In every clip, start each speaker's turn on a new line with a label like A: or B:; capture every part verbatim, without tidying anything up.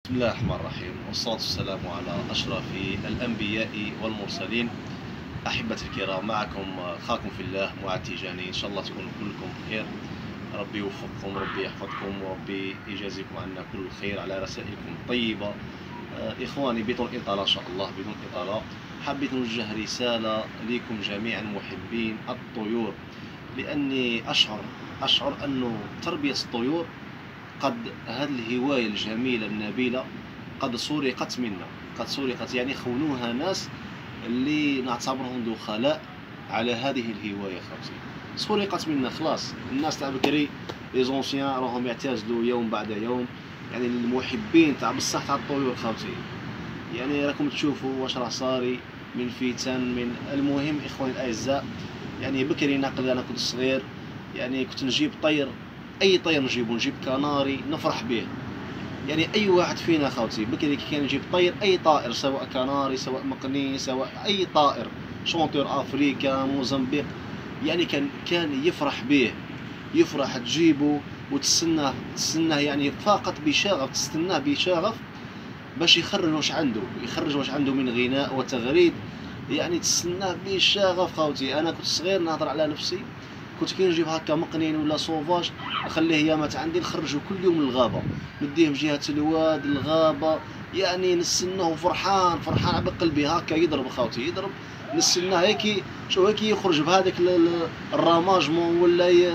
A: بسم الله الرحمن الرحيم، والصلاة والسلام على أشرف الأنبياء والمرسلين. أحبتي الكرام، معكم أخاكم في الله معاذ تيجاني. إن شاء الله تكونوا كلكم بخير، ربي يوفقكم، ربي يحفظكم، وربي يجازيكم عنا كل الخير على رسائلكم الطيبة. آه، إخواني، بدون إطالة إن شاء الله، بدون إطالة حبيت نوجه رسالة لكم جميعا محبين الطيور، لأني أشعر أشعر أنه تربية الطيور قد هذه الهواية الجميلة النبيلة قد سرقت منا، قد سرقت، يعني خونوها ناس اللي نعتبرهم دخلاء على هذه الهواية. خاوتي سرقت منا خلاص. الناس تاع بكري لي زونسيان راهم يعتزلوا يوم بعد يوم، يعني المحبين تاع بصح تاع الطيور خاوتي، يعني راكم تشوفوا واش راه صاري من فتن. من المهم إخواني الأعزاء، يعني بكري ناقل أنا كنت صغير، يعني كنت نجيب طير، اي طير نجيبو، نجيب كناري نفرح به. يعني اي واحد فينا خاوتي بكري كي كان يجيب طير، اي طائر، سواء كناري سواء مقني سواء اي طائر، شونطير افريكا موزمبيق، يعني كان كان يفرح به، يفرح تجيبه وتستناه تستناه يعني فقط بشغف، تستناه بشغف باش يخرج واش عنده، يخرج واش عنده من غناء وتغريد، يعني تستناه بشغف خاوتي. انا كنت صغير نهضر على نفسي، كنت كي نجيب هكا مقنين ولا صوفاج نخليه يامات عندي، نخرجو كل يوم للغابه، نديه بجهه الواد الغابه، يعني نستناه فرحان فرحان على قلبي هكا يضرب خاوتي، يضرب، نستناه هيك، شو هيك يخرج بهذاك الراماجمون ولا ي...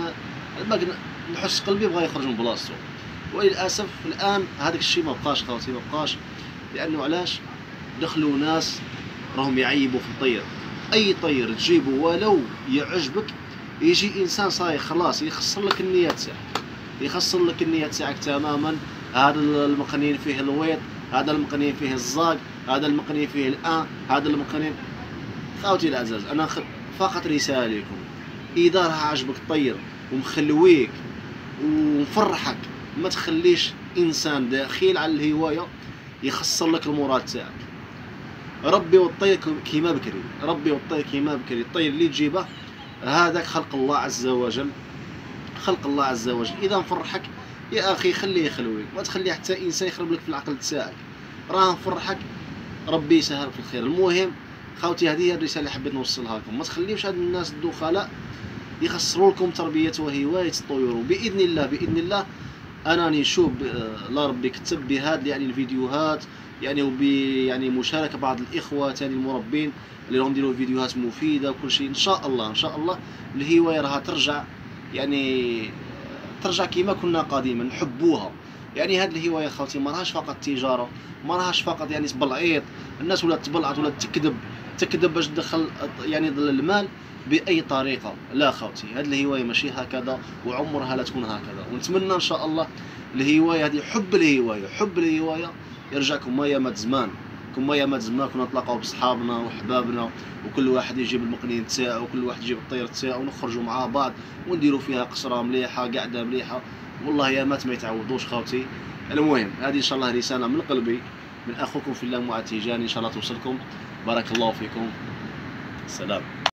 A: نحس قلبي بغا يخرج من بلاصتو. وللاسف الان هذاك الشيء ما بقاش خاوتي، ما بقاش، لانه علاش؟ دخلوا ناس راهم يعيبوا في الطير. اي طير تجيبه ولو يعجبك، يجي انسان صاير خلاص يخسر لك النيه تاعك، يخسر لك النيه تاعك تماما. هذا المقنين فيه الويط، هذا المقنين فيه الزاق، هذا المقنين فيه الان، هذا المقنين. خاوتي الاعزاء، انا فقط رساله لكم، اذا راه عجبك الطير ومخلويك ومفرحك، ما تخليش انسان دخيل على الهوايه يخسر لك المراد تاعك. ربي والطير كيما بكري، ربي والطير كيما بكري. الطير اللي تجيبه هذاك خلق الله عز وجل، خلق الله عز وجل. اذا مفرحك يا اخي خليه يخلويك، ما تخلي حتى انسان يخرب لك في العقل تاعك، راه مفرحك، ربي يسهل في الخير. المهم خاوتي، هذه هي الرساله اللي حبيت نوصلها لكم، ما تخليوش هاد الناس الدخلاء يخسروا لكم تربيه وهوايه الطيور. وباذن الله باذن الله انا نشوف لا ربي كتب بهاد يعني الفيديوهات، يعني وبي يعني مشاركه بعض الاخوه ثاني المربين اللي راهم يديروا فيديوهات مفيده وكل شيء. ان شاء الله ان شاء الله الهوايه راها ترجع، يعني ترجع كيما كنا قديما نحبوها. يعني هاد الهوايه خاوتي ما راهاش فقط تجاره، ما راهاش فقط يعني تبلعيط، الناس ولات تبلعط، ولات تكذب تكذب باش تدخل يعني المال باي طريقه. لا خاوتي، هاد الهوايه ماشي هكذا، وعمرها لا تكون هكذا. ونتمنى ان شاء الله الهوايه هذه، حب الهوايه حب الهوايه يرجع كما ايامات زمان، كما ايامات زمان كنا نتلاقاو بصحابنا وحبابنا، وكل واحد يجيب المقنين تاعو، وكل واحد يجيب الطير تاعو، ونخرجوا مع بعض ونديروا فيها قصره مليحه، قعده مليحه. والله يامات ما يتعوضوش خاوتي. المهم هذه ان شاء الله رساله من قلبي من اخوكم في الله معاذ تيجاني، ان شاء الله توصلكم. بارك الله فيكم. السلام.